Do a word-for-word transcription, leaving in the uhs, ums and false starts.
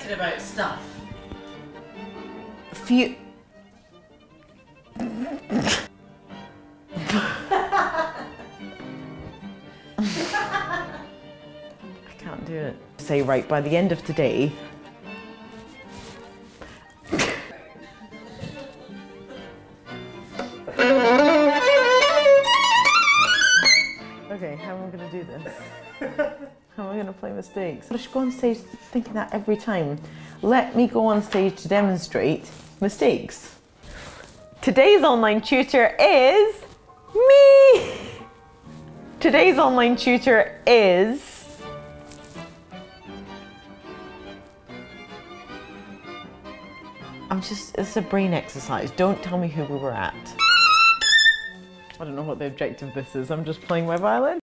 excited about stuff. Few. I can't do it. Say, right, by the end of today. Okay, how am I going to do this? How am I going to play mistakes? I should go on stage thinking that every time. Let me go on stage to demonstrate mistakes. Today's online tutor is me. Today's online tutor is I'm just, it's a brain exercise. Don't tell me who we were at. I don't know what the objective of this is. I'm just playing my violin.